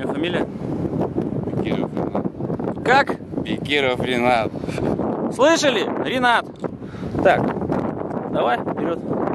Имя, фамилия? Бекиров Ренат. Как? Бекиров Ренат. Слышали? Ренат. Так, давай, вперед.